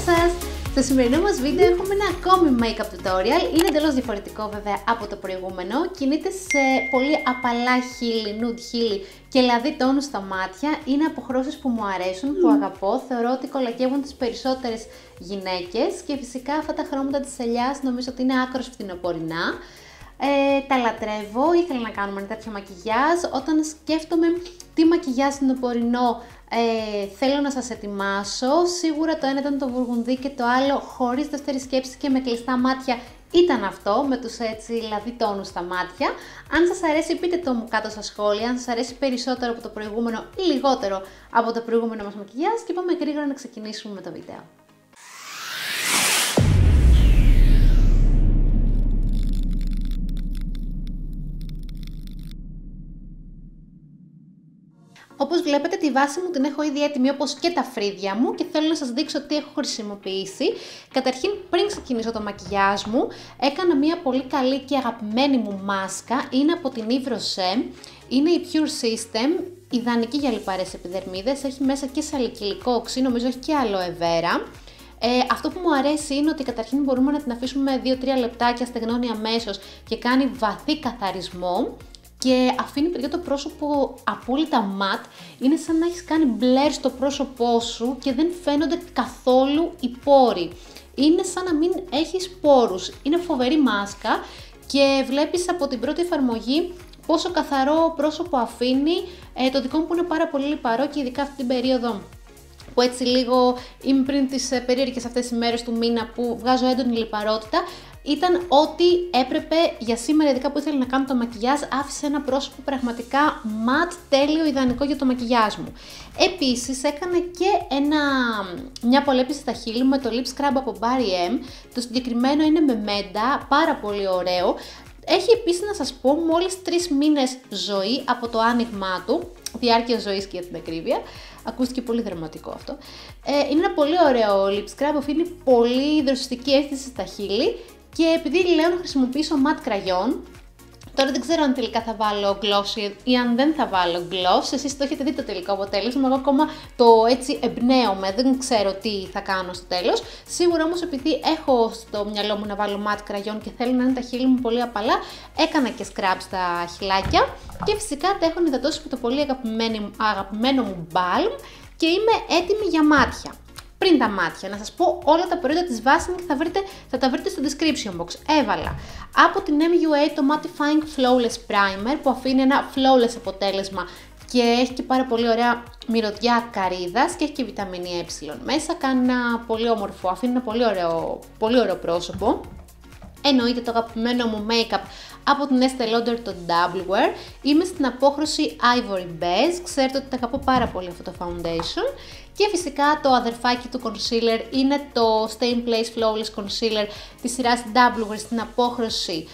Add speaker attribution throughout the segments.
Speaker 1: σας! Στο σημερινό μας βίντεο έχουμε ένα ακόμη make-up tutorial. Είναι εντελώς διαφορετικό βέβαια από το προηγούμενο. Κινείται σε πολύ απαλά χείλη, nude χείλη και λαδί τόνου στα μάτια. Είναι αποχρώσεις που μου αρέσουν, που αγαπώ. Θεωρώ ότι κολακεύουν τις περισσότερες γυναίκες και φυσικά αυτά τα χρώματα της ελιάς νομίζω ότι είναι άκρως φθινοπορεινά. Τα λατρεύω, ήθελα να κάνουμε ένα τέτοιο μακιγιάζ. Όταν σκέφτομαι τι μακιγιάζ φθινοπορεινό θέλω να σας ετοιμάσω, σίγουρα το ένα ήταν το βουργουνδί και το άλλο χωρίς δεύτερη σκέψη και με κλειστά μάτια ήταν αυτό, με τους έτσι λαδί τόνους στα μάτια. Αν σας αρέσει πείτε το μου κάτω στα σχόλια, αν σας αρέσει περισσότερο από το προηγούμενο ή λιγότερο από το προηγούμενο μας μακιγιάζ και πάμε γρήγορα να ξεκινήσουμε με το βίντεο. Όπως βλέπετε τη βάση μου την έχω ήδη έτοιμη όπως και τα φρύδια μου και θέλω να σας δείξω τι έχω χρησιμοποιήσει. Καταρχήν πριν ξεκινήσω το μακιγιάζ μου έκανα μια πολύ καλή και αγαπημένη μου μάσκα, είναι από την Yves Rocher, είναι η Pure System, ιδανική για λιπαρές επιδερμίδες, έχει μέσα και σαλικυλικό οξύ, νομίζω έχει και aloe vera. Αυτό που μου αρέσει είναι ότι καταρχήν μπορούμε να την αφήσουμε 2-3 λεπτάκια, στεγνώνει αμέσως και κάνει βαθύ καθαρισμό. Και αφήνει παιδιά το πρόσωπο απόλυτα ματ, είναι σαν να έχεις κάνει μπλερ στο πρόσωπό σου και δεν φαίνονται καθόλου οι πόροι. Είναι σαν να μην έχεις πόρους, είναι φοβερή μάσκα και βλέπεις από την πρώτη εφαρμογή πόσο καθαρό πρόσωπο αφήνει. Το δικό μου που είναι πάρα πολύ λιπαρό και ειδικά αυτή την περίοδο που έτσι λίγο είμαι πριν τις περίεργες αυτές τις μέρες του μήνα που βγάζω έντονη λιπαρότητα, ήταν ό,τι έπρεπε για σήμερα, ειδικά που ήθελα να κάνω το μακιγιάζ, άφησε ένα πρόσωπο πραγματικά ματ, τέλειο, ιδανικό για το μακιγιάζ μου. Επίσης έκανα και μια απολέπιση στα χείλη με το lip scrub από Barry M, το συγκεκριμένο είναι με μέντα, πάρα πολύ ωραίο. Έχει επίσης να σας πω μόλις 3 μήνες ζωή από το άνοιγμά του, διάρκεια ζωής και για την ακρίβεια. Ακούστηκε πολύ δραματικό αυτό. Είναι ένα πολύ ωραίο lip scrub, αφήνει πολύ δροσιστική αίσθηση στα χείλη και επειδή λέω να χρησιμοποιήσω matte κραγιόν, τώρα δεν ξέρω αν τελικά θα βάλω gloss ή αν δεν θα βάλω gloss, εσείς το έχετε δει το τελικό αποτέλεσμα, εγώ ακόμα το έτσι εμπνέομαι, δεν ξέρω τι θα κάνω στο τέλος. Σίγουρα όμως επειδή έχω στο μυαλό μου να βάλω matte κραγιόν και θέλω να είναι τα χείλη μου πολύ απαλά, έκανα και scrub στα χειλάκια και φυσικά τα έχω υδατώσει με το πολύ αγαπημένο μου balm και είμαι έτοιμη για μάτια. Πριν τα μάτια, να σας πω όλα τα προϊόντα της Vaseline και θα τα βρείτε στο description box. Έβαλα από την MUA το Mattifying Flawless Primer που αφήνει ένα flawless αποτέλεσμα και έχει και πάρα πολύ ωραία μυρωδιά καρύδας και έχει και βιταμίνη Ε μέσα, κάνει ένα πολύ όμορφο, αφήνει ένα πολύ ωραίο πρόσωπο. Εννοείται το αγαπημένο μου make-up από την Estée Lauder, το Double Wear. Είμαι στην απόχρωση Ivory Beige, ξέρετε ότι τα αγαπώ πάρα πολύ αυτό το foundation. Και φυσικά το αδερφάκι του concealer είναι το Stay in Place Flawless Concealer της σειράς Double Wear στην απόχρωση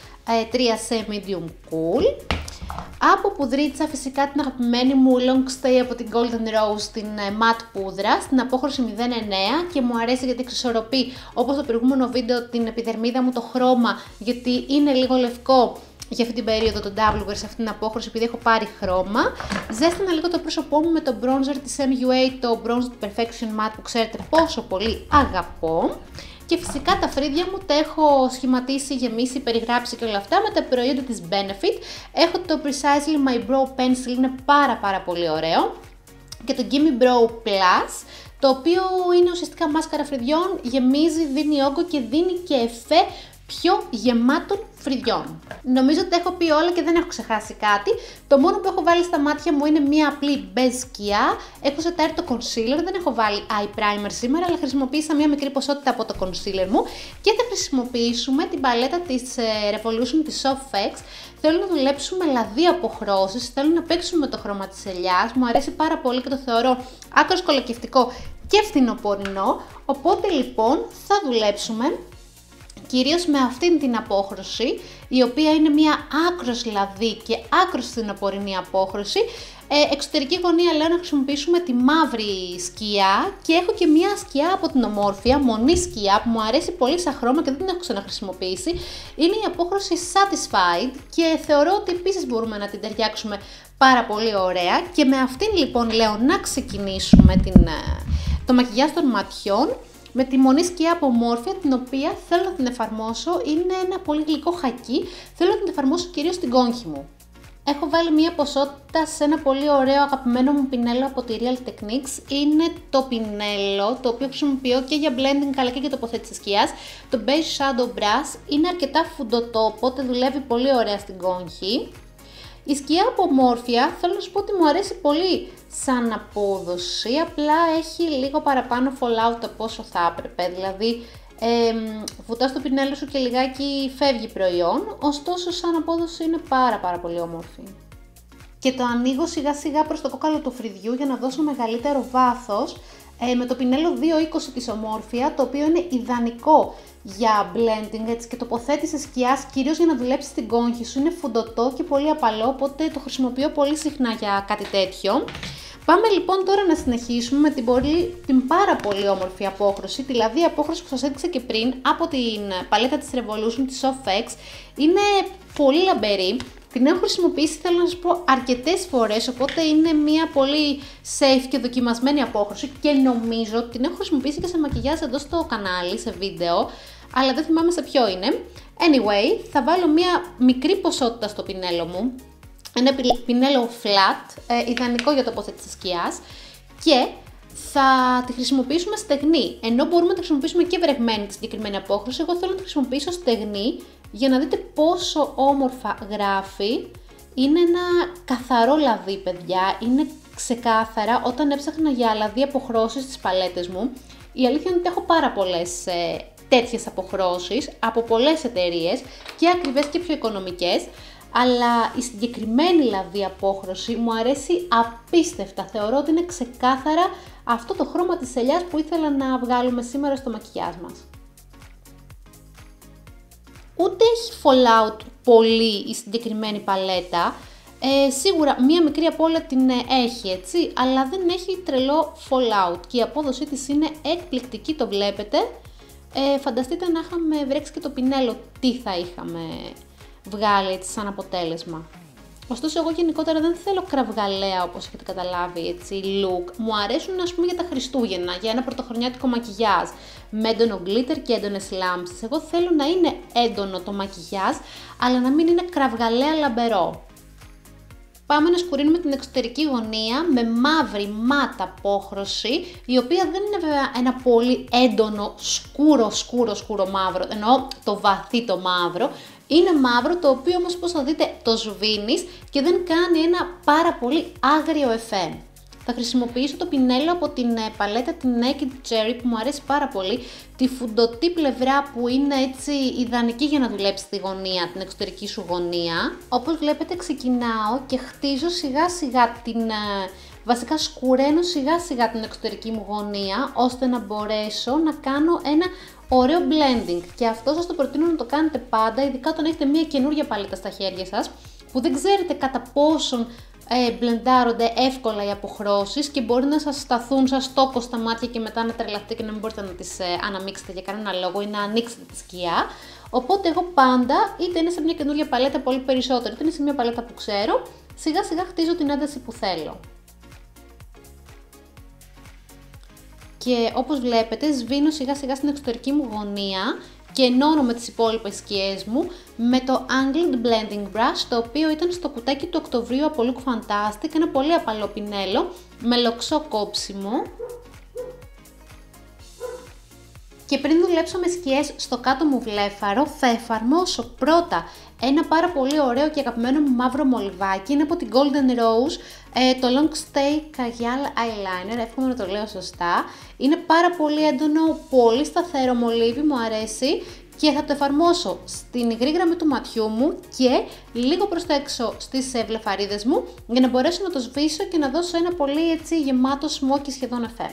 Speaker 1: 3C Medium Cool. Από πουδρίτσα φυσικά την αγαπημένη μου Long Stay από την Golden Rose, την matte πούδρα, στην απόχρωση 09 και μου αρέσει γιατί εξισορροπεί όπως το προηγούμενο βίντεο την επιδερμίδα μου το χρώμα, γιατί είναι λίγο λευκό για αυτή την περίοδο το Double Wear σε αυτήν την απόχρωση επειδή έχω πάρει χρώμα. Ζέστανα λίγο το πρόσωπό μου με το bronzer της MUA, το Bronzed Perfection Matte που ξέρετε πόσο πολύ αγαπώ. Και φυσικά τα φρύδια μου τα έχω σχηματίσει, γεμίσει, περιγράψει και όλα αυτά με τα προϊόντα της Benefit. Έχω το Precisely My Brow Pencil, είναι πάρα πολύ ωραίο. Και το Gimme Brow Plus, το οποίο είναι ουσιαστικά μάσκαρα φρυδιών, γεμίζει, δίνει όγκο και δίνει και εφέ πιο γεμάτων φρυδιών. Νομίζω ότι έχω πει όλα και δεν έχω ξεχάσει κάτι. Το μόνο που έχω βάλει στα μάτια μου είναι μία απλή μπεζ σκιά. Έχω σετάρει το concealer, δεν έχω βάλει eye primer σήμερα, αλλά χρησιμοποίησα μία μικρή ποσότητα από το concealer μου και θα χρησιμοποιήσουμε την παλέτα της Revolution της Soft X. Θέλω να δουλέψουμε λαδί αποχρώσεις, θέλω να παίξουμε με το χρώμα της ελιάς, μου αρέσει πάρα πολύ και το θεωρώ άκρως κολακευτικό και φθινοπορεινό, οπότε λοιπόν θα δουλέψουμε κυρίως με αυτήν την απόχρωση, η οποία είναι μια άκρος λαδί και άκρος φθινοπορεινή απόχρωση. Εξωτερική γωνία λέω να χρησιμοποιήσουμε τη μαύρη σκιά και έχω και μια σκιά από την Ομόρφια, μονή σκιά που μου αρέσει πολύ σαν χρώμα και δεν την έχω ξαναχρησιμοποιήσει. Είναι η απόχρωση Satisfied και θεωρώ ότι επίσης μπορούμε να την ταιριάξουμε πάρα πολύ ωραία και με αυτήν λοιπόν λέω να ξεκινήσουμε το μακιγιάζ των ματιών. με τη μονή σκιά από Morphia, την οποία θέλω να την εφαρμόσω. Είναι ένα πολύ γλυκό χακί, θέλω να την εφαρμόσω κυρίως στην κόγχη μου. Έχω βάλει μία ποσότητα σε ένα πολύ ωραίο αγαπημένο μου πινέλο από τη Real Techniques. Είναι το πινέλο, το οποίο χρησιμοποιώ και για blending αλλά και για τοποθέτηση σκιάς. Το Beige Shadow Brush είναι αρκετά φουντωτό, οπότε δουλεύει πολύ ωραία στην κόγχη. Η σκιά από Morphia θέλω να σου πω ότι μου αρέσει πολύ σαν απόδοση, απλά έχει λίγο παραπάνω fallout από όσο θα έπρεπε, δηλαδή βουτάς το πινέλο σου και λιγάκι φεύγει προϊόν, ωστόσο σαν απόδοση είναι πάρα πολύ όμορφη. Και το ανοίγω σιγά σιγά προς το κόκαλο του φρυδιού για να δώσω μεγαλύτερο βάθος με το πινέλο 220 της Morphia, το οποίο είναι ιδανικό για blending έτσι, και τοποθέτηση σκιάς, κυρίως για να δουλέψει στην κόγχη σου. Είναι φουντωτό και πολύ απαλό, οπότε το χρησιμοποιώ πολύ συχνά για κάτι τέτοιο. Πάμε λοιπόν τώρα να συνεχίσουμε με την πάρα πολύ όμορφη απόχρωση, δηλαδή η απόχρωση που σας έδειξα και πριν από την παλέτα της Revolution, της Sofx. Είναι πολύ λαμπερή, την έχω χρησιμοποιήσει, θέλω να σας πω, αρκετές φορές, οπότε είναι μια πολύ safe και δοκιμασμένη απόχρωση και νομίζω ότι την έχω χρησιμοποιήσει και σε μακιγιάζ εδώ στο κανάλι, σε βίντεο, αλλά δεν θυμάμαι σε ποιο είναι. Anyway, θα βάλω μια μικρή ποσότητα στο πινέλο μου, ένα πινέλο flat, ιδανικό για τοποθέτηση σκιάς, και θα τη χρησιμοποιήσουμε στεγνή. Ενώ μπορούμε να τη χρησιμοποιήσουμε και βρεγμένη τη συγκεκριμένη απόχρωση, εγώ θέλω να τη χρησιμοποιήσω στεγνή για να δείτε πόσο όμορφα γράφει. Είναι ένα καθαρό λαδί, παιδιά, είναι ξεκάθαρα. Όταν έψαχνα για λαδί αποχρώσεις στις παλέτες μου, η αλήθεια είναι ότι έχω πάρα πολλές τέτοιες αποχρώσεις από πολλές εταιρείες και ακριβές και πιο οικονομικές. Αλλά η συγκεκριμένη λαδί απόχρωση μου αρέσει απίστευτα. Θεωρώ ότι είναι ξεκάθαρα αυτό το χρώμα της ελιάς που ήθελα να βγάλουμε σήμερα στο μακιγιάζ μας. Ούτε έχει fallout πολύ η συγκεκριμένη παλέτα. Σίγουρα μία μικρή απώλεια την έχει, έτσι, αλλά δεν έχει τρελό fallout και η απόδοσή της είναι εκπληκτική, το βλέπετε. Φανταστείτε να είχαμε βρέξει και το πινέλο, τι θα είχαμε βγάλει έτσι σαν αποτέλεσμα. Ωστόσο εγώ γενικότερα δεν θέλω κραυγαλαία, όπως έχετε καταλάβει, έτσι, look. Μου αρέσουν, ας πούμε, για τα Χριστούγεννα, για ένα πρωτοχρονιάτικο μακιγιάζ με έντονο glitter και έντονες λάμψεις. Εγώ θέλω να είναι έντονο το μακιγιάζ, αλλά να μην είναι κραυγαλαία λαμπερό. Πάμε να σκουρίνουμε την εξωτερική γωνία με μαύρη μάτα απόχρωση, η οποία δεν είναι βέβαια ένα πολύ έντονο σκούρο μαύρο, εννοώ το βαθύ το μαύρο. Είναι μαύρο, το οποίο όμως, πώς θα δείτε, το σβήνεις και δεν κάνει ένα πάρα πολύ άγριο εφέ. Θα χρησιμοποιήσω το πινέλο από την παλέτα την Naked Cherry που μου αρέσει πάρα πολύ, τη φουντωτή πλευρά που είναι έτσι ιδανική για να δουλέψει τη γωνία, την εξωτερική σου γωνία. Όπως βλέπετε ξεκινάω και χτίζω σιγά σιγά βασικά σκουραίνω σιγά σιγά την εξωτερική μου γωνία, ώστε να μπορέσω να κάνω ένα ωραίο blending, και αυτό σας το προτείνω να το κάνετε πάντα, ειδικά όταν έχετε μια καινούργια παλέτα στα χέρια σας, που δεν ξέρετε κατά πόσον μπλεντάρονται εύκολα οι αποχρώσεις και μπορεί να σας σταθούν σαν στόκο στα μάτια και μετά να τρελαθείτε και να μην μπορείτε να τις αναμίξετε για κανένα λόγο ή να ανοίξετε τη σκιά. Οπότε εγώ πάντα, είτε είναι σε μια καινούργια παλέτα πολύ περισσότερο, είτε είναι σε μια παλέτα που ξέρω, σιγά σιγά χτίζω την ένταση που θέλω. Και όπως βλέπετε σβήνω σιγά σιγά στην εξωτερική μου γωνία και ενώνω με τις υπόλοιπες σκιές μου με το Angled Blending Brush, το οποίο ήταν στο κουτάκι του Οκτωβρίου από Look Fantastic, ένα πολύ απαλό πινέλο με λοξό κόψιμο. Και πριν δουλέψω με σκιές στο κάτω μου βλέφαρο, θα εφαρμόσω πρώτα ένα πάρα πολύ ωραίο και αγαπημένο μου μαύρο μολυβάκι. Είναι από την Golden Rose, το Long Stay Kajal Eyeliner, εύχομαι να το λέω σωστά. Είναι πάρα πολύ έντονο, πολύ σταθερό μολύβι, μου αρέσει. Και θα το εφαρμόσω στην υγρή γραμμή του ματιού μου και λίγο προς τα έξω στις βλεφαρίδες μου, για να μπορέσω να το σβήσω και να δώσω ένα πολύ έτσι γεμάτο smoky σχεδόν εφέ.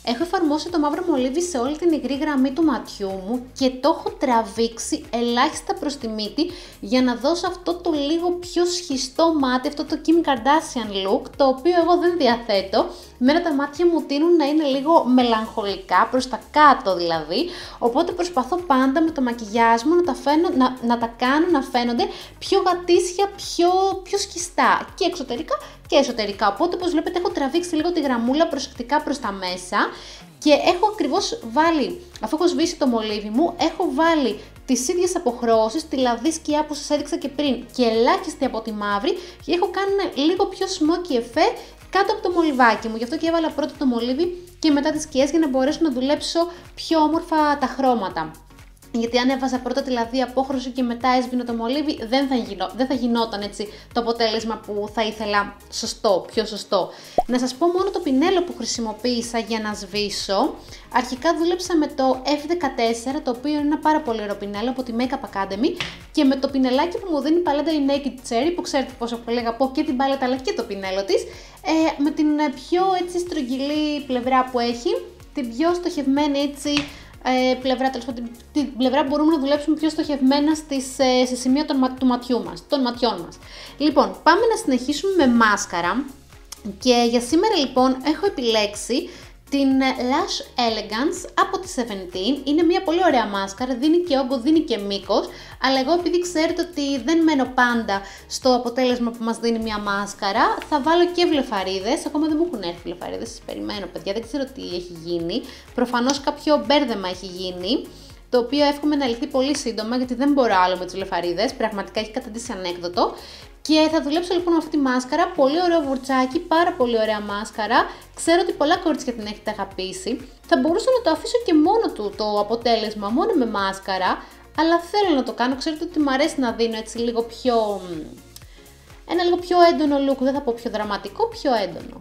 Speaker 1: Έχω εφαρμόσει το μαύρο μολύβι σε όλη την υγρή γραμμή του ματιού μου και το έχω τραβήξει ελάχιστα προς τη μύτη για να δώσω αυτό το λίγο πιο σχιστό μάτι, αυτό το Kim Kardashian look, το οποίο εγώ δεν διαθέτω. Μένα τα μάτια μου τείνουν να είναι λίγο μελαγχολικά, προς τα κάτω δηλαδή, οπότε προσπαθώ πάντα με το μακιγιάζ μου να τα κάνω να φαίνονται πιο γατήσια, πιο σκιστά και εξωτερικά και εσωτερικά. Οπότε όπως βλέπετε έχω τραβήξει λίγο τη γραμμούλα προσεκτικά προς τα μέσα και έχω ακριβώς βάλει, αφού έχω σβήσει το μολύβι μου, έχω βάλει τις ίδιες αποχρώσεις, τη λαδί σκιά που σας έδειξα και πριν και ελάχιστη από τη μαύρη και έχω κάνει λίγο πιο smoky effect κάτω από το μολυβάκι μου. Γι' αυτό και έβαλα πρώτα το μολύβι και μετά τις σκιές για να μπορέσω να δουλέψω πιο όμορφα τα χρώματα. Γιατί αν έβαζα πρώτα τη λαδί απόχρωση και μετά έσβηνε το μολύβι, δεν θα γινόταν έτσι το αποτέλεσμα που θα ήθελα πιο σωστό. Να σας πω μόνο το πινέλο που χρησιμοποίησα για να σβήσω. Αρχικά δούλεψα με το F14, το οποίο είναι ένα πάρα πολύ ωραίο πινέλο από τη Makeup Academy και με το πινελάκι που μου δίνει η παλέτα η Naked Cherry, που ξέρετε πόσο πολύ αγαπώ και την παλέτα αλλά και το πινέλο της, με την πιο έτσι στρογγυλή πλευρά που έχει, την πιο στοχευμένη έτσι πλευρά, την πλευρά που μπορούμε να δουλέψουμε πιο στοχευμένα σε σημεία των ματιών μας. Λοιπόν, πάμε να συνεχίσουμε με μάσκαρα και για σήμερα λοιπόν έχω επιλέξει την Lash Elegance από τη 17. Είναι μια πολύ ωραία μάσκαρα, δίνει και όγκο, δίνει και μήκος, αλλά εγώ επειδή ξέρετε ότι δεν μένω πάντα στο αποτέλεσμα που μας δίνει μια μάσκαρα, θα βάλω και βλεφαρίδες. Ακόμα δεν μου έχουν έρθει βλεφαρίδες, σας περιμένω παιδιά, δεν ξέρω τι έχει γίνει. Προφανώς κάποιο μπέρδεμα έχει γίνει, το οποίο εύχομαι να λυθεί πολύ σύντομα, γιατί δεν μπορώ άλλο με τις βλεφαρίδες, πραγματικά έχει καταντήσει ανέκδοτο. Και θα δουλέψω λοιπόν με αυτή τη μάσκαρα, πολύ ωραίο βουρτσάκι, πάρα πολύ ωραία μάσκαρα. Ξέρω ότι πολλά κορίτσια την έχετε αγαπήσει. Θα μπορούσα να το αφήσω και μόνο του το αποτέλεσμα, μόνο με μάσκαρα, αλλά θέλω να το κάνω. Ξέρετε ότι μου αρέσει να δίνω έτσι ένα λίγο πιο έντονο look, δεν θα πω πιο δραματικό, πιο έντονο.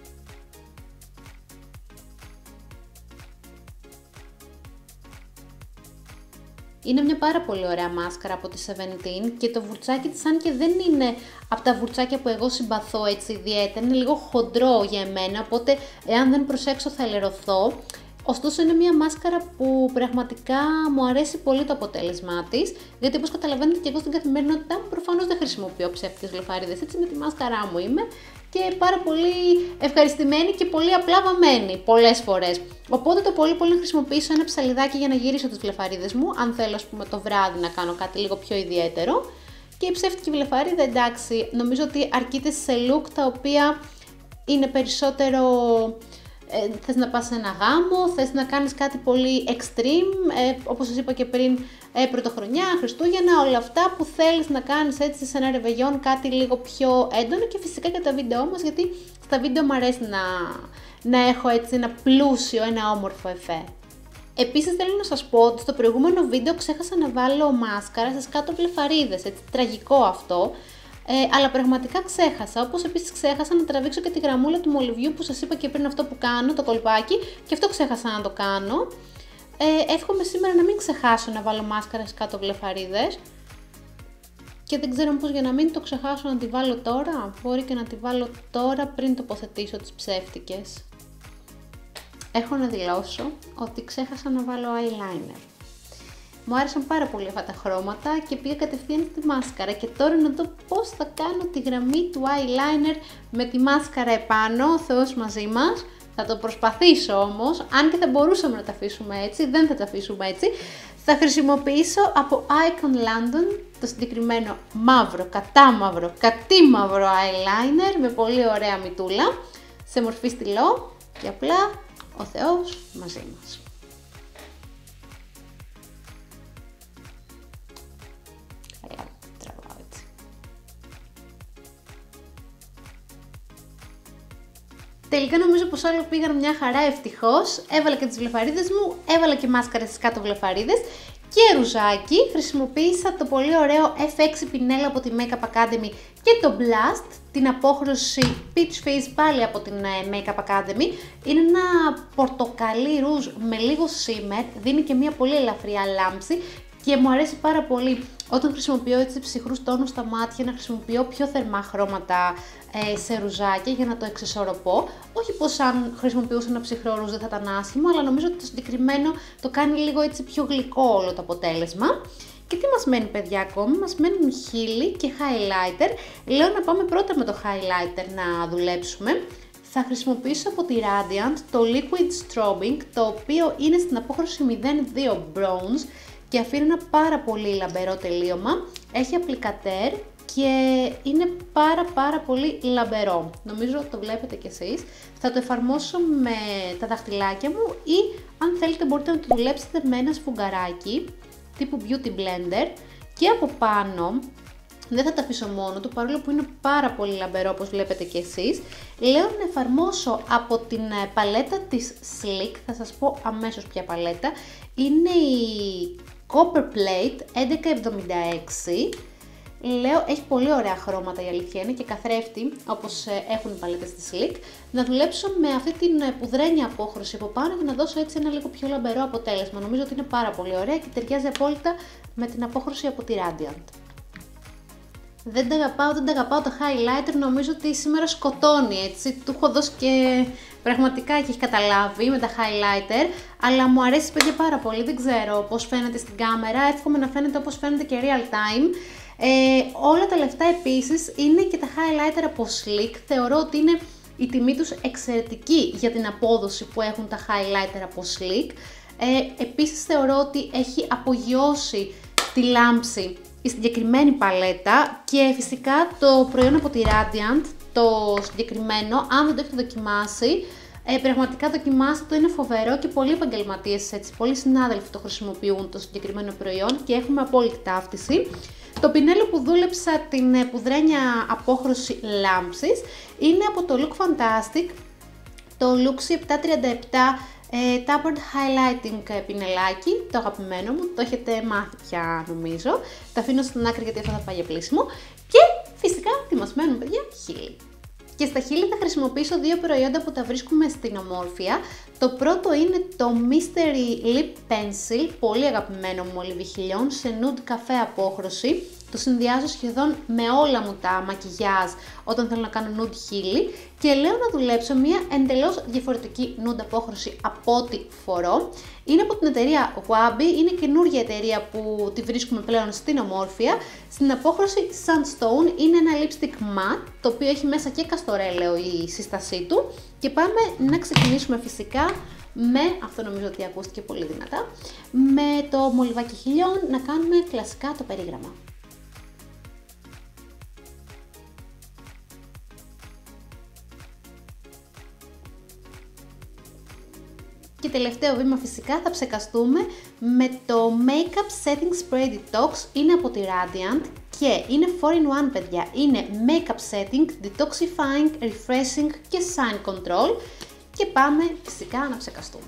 Speaker 1: Είναι μια πάρα πολύ ωραία μάσκαρα από τη 17 και το βουρτσάκι της, αν και δεν είναι από τα βουρτσάκια που εγώ συμπαθώ έτσι ιδιαίτερα, είναι λίγο χοντρό για εμένα, οπότε εάν δεν προσέξω θα ελερωθώ. Ωστόσο είναι μια μάσκαρα που πραγματικά μου αρέσει πολύ το αποτέλεσμά της, γιατί όπως καταλαβαίνετε και εγώ στην καθημερινότητά μου προφανώς δεν χρησιμοποιώ ψεύτικες βλεφαρίδες, έτσι με τη μάσκαρά μου είμαι και πάρα πολύ ευχαριστημένη και πολύ απλά βαμμένη πολλές φορές. Οπότε το πολύ να χρησιμοποιήσω ένα ψαλιδάκι για να γυρίσω τις βλεφαρίδες μου, αν θέλω ας πούμε το βράδυ να κάνω κάτι λίγο πιο ιδιαίτερο. Και η ψεύτικη βλεφαρίδα, εντάξει, νομίζω ότι αρκείται σε look τα οποία είναι περισσότερο, θες να πας σε ένα γάμο, θες να κάνεις κάτι πολύ extreme, όπως σας είπα και πριν, πρωτοχρονιά, Χριστούγεννα, όλα αυτά που θέλεις να κάνεις έτσι σε ένα ρεβεγιόν κάτι λίγο πιο έντονο και φυσικά και τα βίντεό μας, γιατί στα βίντεο μου αρέσει να έχω έτσι ένα πλούσιο, ένα όμορφο εφέ. Επίσης θέλω να σας πω ότι στο προηγούμενο βίντεο ξέχασα να βάλω μάσκαρα στις κάτω βλεφαρίδες, έτσι τραγικό αυτό. Αλλά πραγματικά ξέχασα, όπως επίσης ξέχασα να τραβήξω και τη γραμμούλα του μολυβιού που σας είπα και πριν, αυτό που κάνω, το κολπάκι, και αυτό ξέχασα να το κάνω. Εύχομαι σήμερα να μην ξεχάσω να βάλω μάσκαρα στις κάτω βλεφαρίδες και δεν ξέρω πώς για να μην το ξεχάσω να τη βάλω τώρα, μπορεί και να τη βάλω τώρα πριν τοποθετήσω τις ψεύτικες. Έχω να δηλώσω ότι ξέχασα να βάλω eyeliner. Μου άρεσαν πάρα πολύ αυτά τα χρώματα και πήγα κατευθείαν στη μάσκαρα και τώρα να δω πώς θα κάνω τη γραμμή του eyeliner με τη μάσκαρα επάνω, ο Θεός μαζί μας. Θα το προσπαθήσω όμως, αν και θα μπορούσαμε να τα αφήσουμε έτσι, δεν θα τα αφήσουμε έτσι. Θα χρησιμοποιήσω από Icon London το συγκεκριμένο μαύρο, κατήμαυρο eyeliner με πολύ ωραία μυτούλα, σε μορφή στυλό και απλά ο Θεός μαζί μας. Τελικά νομίζω πως όλα πήγαν μια χαρά, ευτυχώς. Έβαλα και τις βλεφαρίδες μου, έβαλα και μάσκαρα στις κάτω βλεφαρίδες και ρουζάκι. Χρησιμοποίησα το πολύ ωραίο F6 πινέλο από τη Makeup Academy και το Blast, την απόχρωση Peach Face πάλι από την Makeup Academy. Είναι ένα πορτοκαλί ρούζ με λίγο shimmer, δίνει και μια πολύ ελαφριά λάμψη και μου αρέσει πάρα πολύ όταν χρησιμοποιώ έτσι ψυχρούς τόνους στα μάτια να χρησιμοποιώ πιο θερμά χρώματα σε ρουζάκια για να το εξισορροπώ. Όχι πως αν χρησιμοποιούσα ένα ψυχρό ρουζ δεν θα ήταν άσχημο, αλλά νομίζω ότι το συγκεκριμένο το κάνει λίγο έτσι πιο γλυκό όλο το αποτέλεσμα. Και τι μας μένει παιδιά ακόμη, μας μένουν χείλη και highlighter. Λέω να πάμε πρώτα με το highlighter να δουλέψουμε. Θα χρησιμοποιήσω από τη Radiant το Liquid Strobing, το οποίο είναι στην απόχρωση 02 Bronze και αφήνει ένα πάρα πολύ λαμπερό τελείωμα. Έχει απλικατέρ και είναι πάρα πολύ λαμπερό. Νομίζω το βλέπετε κι εσείς. Θα το εφαρμόσω με τα δαχτυλάκια μου ή αν θέλετε μπορείτε να το δουλέψετε με ένα σφουγγαράκι τύπου Beauty Blender και από πάνω. Δεν θα τα αφήσω μόνο του, παρόλο που είναι πάρα πολύ λαμπερό όπως βλέπετε και εσείς. Λέω να εφαρμόσω από την παλέτα της Sleek, θα σας πω αμέσως ποια παλέτα. Είναι η Copper Plate 1176. Λέω, έχει πολύ ωραία χρώματα η αλήθεια είναι και καθρέφτη όπως έχουν οι παλέτες της Sleek. Να δουλέψω με αυτή την πουδρένια απόχρωση από πάνω για να δώσω έτσι ένα λίγο πιο λαμπερό αποτέλεσμα. Νομίζω ότι είναι πάρα πολύ ωραία και ταιριάζει απόλυτα με την απόχρωση από τη Radiant. Δεν τα αγαπάω το highlighter, νομίζω ότι σήμερα σκοτώνει έτσι, του έχω δώσει και πραγματικά και έχει καταλάβει με τα highlighter, αλλά μου αρέσει παιδιά πάρα πολύ, δεν ξέρω πώς φαίνεται στην κάμερα, εύχομαι να φαίνεται όπως φαίνεται και real time. Όλα τα λεφτά επίσης είναι και τα highlighter από Sleek, θεωρώ ότι είναι η τιμή τους εξαιρετική για την απόδοση που έχουν τα highlighter από Sleek. Επίσης θεωρώ ότι έχει απογειώσει τη λάμψη η συγκεκριμένη παλέτα και φυσικά το προϊόν από τη Radiant, το συγκεκριμένο, αν δεν το έχετε δοκιμάσει, πραγματικά δοκιμάστε το, είναι φοβερό και πολλοί επαγγελματίες, έτσι, πολλοί συνάδελφοι το χρησιμοποιούν το συγκεκριμένο προϊόν και έχουμε απόλυτη ταύτιση. Το πινέλο που δούλεψα την πουδρένια απόχρωση λάμψης είναι από το Look Fantastic, το Luxie 737 Tapered Highlighting πινελάκι, το αγαπημένο μου, το έχετε μάθει πια νομίζω. Το αφήνω στην άκρη γιατί αυτό θα πάει για πλήσιμο. Και φυσικά τι μας μένουν παιδιά, χείλη. Και στα χείλη θα χρησιμοποιήσω δύο προϊόντα που τα βρίσκουμε στην Ομόρφια. Το πρώτο είναι το Mystery Lip Pencil, πολύ αγαπημένο μου ολίβι χιλιών, σε nude καφέ απόχρωση. Το συνδυάζω σχεδόν με όλα μου τα μακιγιάζ όταν θέλω να κάνω nude χείλη και λέω να δουλέψω μια εντελώς διαφορετική nude απόχρωση από ό,τι φορώ. Είναι από την εταιρεία Wabi, είναι καινούργια εταιρεία που τη βρίσκουμε πλέον στην Ομόρφια. Στην απόχρωση Sandstone είναι ένα lipstick matte, το οποίο έχει μέσα και καστορέλαιο η σύστασή του. Και πάμε να ξεκινήσουμε φυσικά με, αυτό νομίζω ότι ακούστηκε πολύ δυνατά, με το μολυβάκι χιλιών να κάνουμε κλασικά το περίγραμμα. Και τελευταίο βήμα φυσικά θα ψεκαστούμε με το Makeup Setting Spray Detox, είναι από τη Radiant και είναι 4-in-1 παιδιά, είναι Makeup Setting, Detoxifying, Refreshing και Shine Control και πάμε φυσικά να ψεκαστούμε.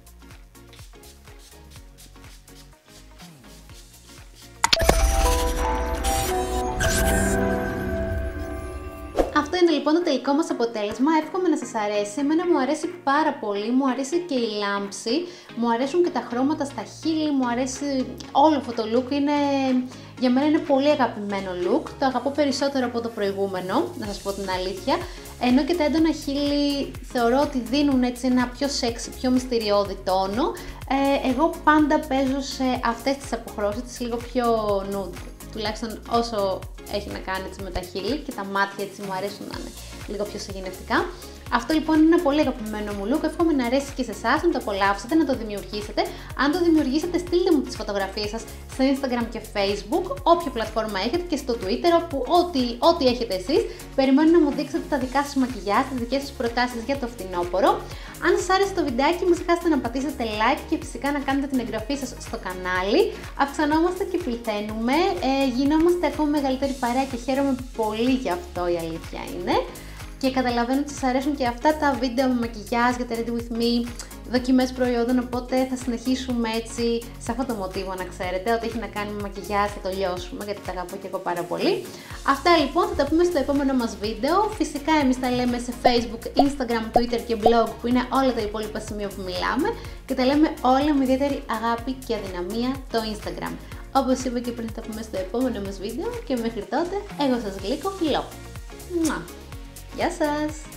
Speaker 1: Αυτό είναι λοιπόν το τελικό μας αποτέλεσμα, εύχομαι να σας αρέσει, εμένα μου αρέσει πάρα πολύ, μου αρέσει και η λάμψη, μου αρέσουν και τα χρώματα στα χείλη, μου αρέσει όλο αυτό το look, για μένα είναι πολύ αγαπημένο look, το αγαπώ περισσότερο από το προηγούμενο, να σας πω την αλήθεια, ενώ και τα έντονα χείλη θεωρώ ότι δίνουν έτσι ένα πιο sexy, πιο μυστηριώδη τόνο, εγώ πάντα παίζω σε αυτές τις αποχρώσεις, τις λίγο πιο nude. Τουλάχιστον όσο έχει να κάνει έτσι με τα χείλη και τα μάτια έτσι μου αρέσουν να είναι λίγο πιο συγγενευτικά. Αυτό λοιπόν είναι ένα πολύ αγαπημένο μου look, εύχομαι να αρέσει και σε εσάς, να το απολαύσετε, να το δημιουργήσετε. Αν το δημιουργήσετε στείλτε μου τις φωτογραφίες σας στο Instagram και Facebook, όποια πλατφόρμα έχετε και στο Twitter, όπου ό,τι έχετε εσείς. Περιμένω να μου δείξετε τα δικά σας μακιγιάζ, τις δικές σας προτάσεις για το φθινόπωρο. Αν σας άρεσε το βιντεάκι μην ξεχάσετε να πατήσετε like και φυσικά να κάνετε την εγγραφή σας στο κανάλι. Αυξανόμαστε και πληθαίνουμε, γινόμαστε ακόμα μεγαλύτερη παρέα και χαίρομαι πολύ γι' αυτό, η αλήθεια είναι. Και καταλαβαίνω ότι σας αρέσουν και αυτά τα βίντεο με μακιγιάζ για τα Ready With Me, δοκιμές προϊόντων, οπότε θα συνεχίσουμε έτσι σε αυτό το μοτίβο να ξέρετε, ότι έχει να κάνει με μακιγιάζ θα το λιώσουμε γιατί τα αγαπώ και εγώ πάρα πολύ. Αυτά λοιπόν θα τα πούμε στο επόμενο μας βίντεο, φυσικά εμείς τα λέμε σε Facebook, Instagram, Twitter και blog που είναι όλα τα υπόλοιπα σημεία που μιλάμε και τα λέμε όλα με ιδιαίτερη αγάπη και αδυναμία το Instagram. Όπως είπα και πριν, θα πούμε στο επόμενο μας βίντεο και μέχρι τότε, εγώ σας γλύκω φιλό. Γεια σας!